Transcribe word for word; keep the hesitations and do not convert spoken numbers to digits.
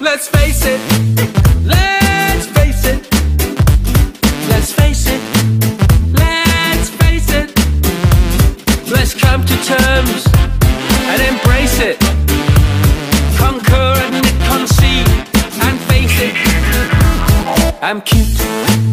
Let's face it, let's face it, let's face it, let's face it. Let's come to terms and embrace it. Conquer, admit, concede and face it. I'm cute,